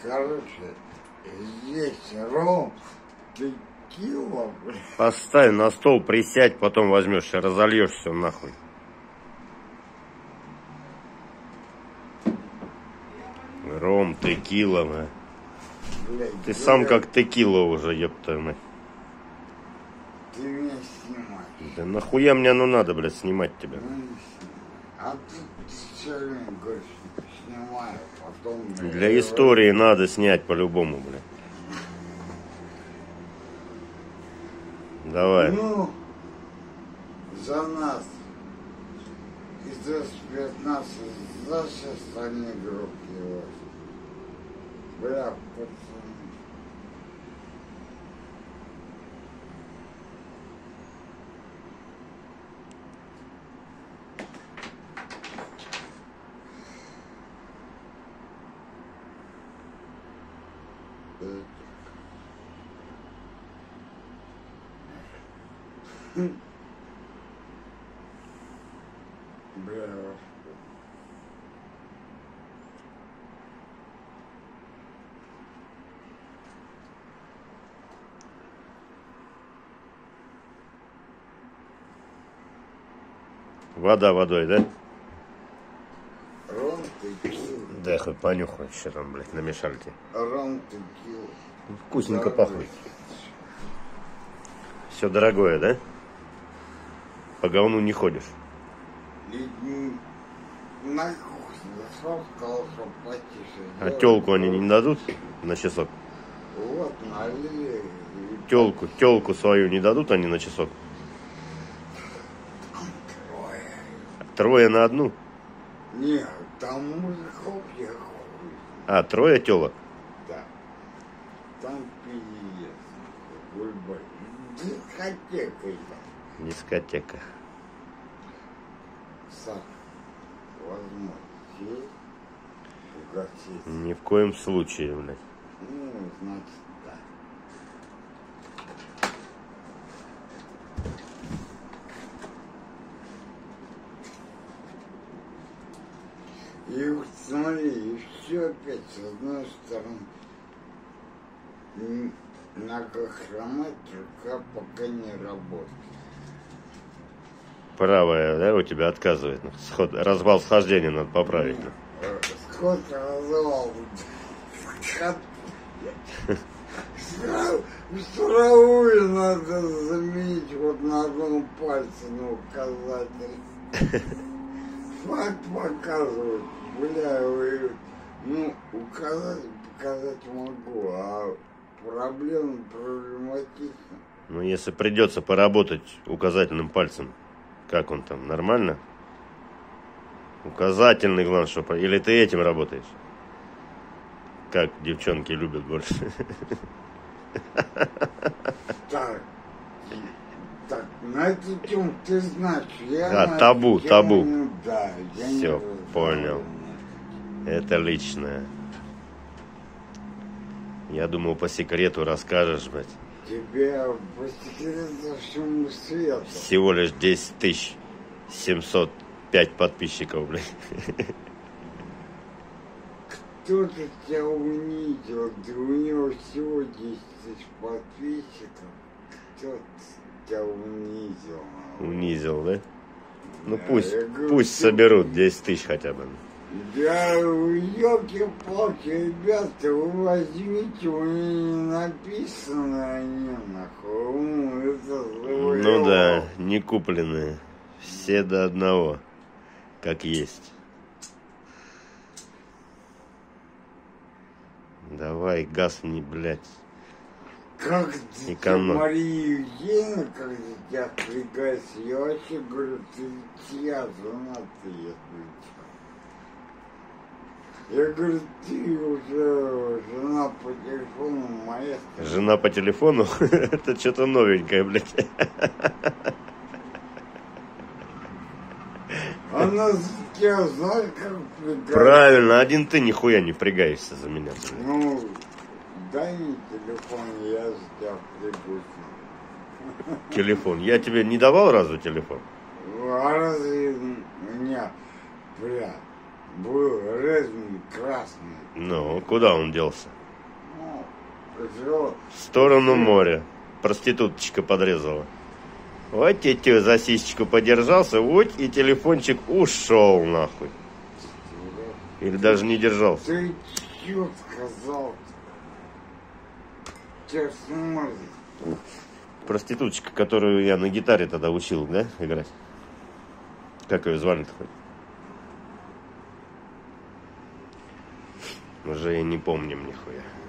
короче, здесь ром, текила, блядь. Поставь на стол, присядь, потом возьмешь и разольешь все нахуй. Ром, текила, бля. Блядь, Ты сам как текила уже, ёпта, мать. Ты меня снимаешь. Да нахуя мне оно надо, блядь, снимать тебя? А ты все время говоришь, снимаю, потом... Для истории надо снять по-любому, блядь. Давай. Ну, за нас. И за 15, за сейчас они группы. Бля, пацаны. Бля. Вода водой, да? Ром текил. Да, хоть понюхай, что там, блядь, намешали тебе. Ром текил. Вкусненько пахнет. Все дорогое, да? По говну не ходишь. И на кухне зашел, сказал, что потише. А тёлку они не дадут на часок? Вот, налили. Тёлку свою не дадут они на часок? Трое на одну? Нет, там мужиков я хуй. А, трое тёлок? Да. Там пиздец. Гульбай. Дискотека я. Дискотека. Сак. Возможно, сесть, угостить. Ни в коем случае, блядь. Ну, значит, да. И вот смотри, и все опять, с одной стороны, надо хромать, рука пока не работает. Правая, да, у тебя отказывает. Развал схождения надо поправить. Сход развал. Вторую надо заменить вот на одном пальце на указатель. Факт показывают. Бля, вы, ну, показать могу, а проблематично. Ну, если придется поработать указательным пальцем, как он там, нормально? Указательный, главное, что... Или ты этим работаешь? Как девчонки любят больше. Так, на эту тему ты знаешь, я... Да, табу. Да, все, понял. Это личное. Я думал, по секрету расскажешь, блядь. Тебе по секрету всему свету. Всего лишь 10 705 подписчиков, блядь. Кто-то тебя унизил, да у него всего 10 тысяч подписчиков. Кто-то тебя унизил. Унизил, да? Ну Да, пусть соберут 10 тысяч хотя бы. Да, елки-палки, ребята, вы возьмите, у меня не написаны они, нахуй. Ну, это злое. Ну да, не купленные. Все до одного, как есть. Давай, газ не, блядь. Как Эконом. Мария Евгеньевна, когда тебя отвлекается, я вообще говорю, ты чья жена ты, если что. Я говорю, ты уже жена по телефону моя. Жена по телефону? Это что-то новенькое, блядь. Она за тебя, знаешь, как впрягается? Правильно, один ты нихуя не впрягаешься за меня. Блядь. Ну, дай мне телефон, я за тебя впрягусь. Телефон. Я тебе не давал разве телефон? А разве у меня, бля, был Redmi красный. Ну, куда он делся? жил. В сторону моря. Проституточка подрезала. Вот тетю за сисечку подержался, вот и телефончик ушел нахуй. Или даже не держался. Ты чё сказал? Тебя смотрит. Проституточка, которую я на гитаре тогда учил, да, играть? Как ее звали-то хоть? Уже я не помню нихуя.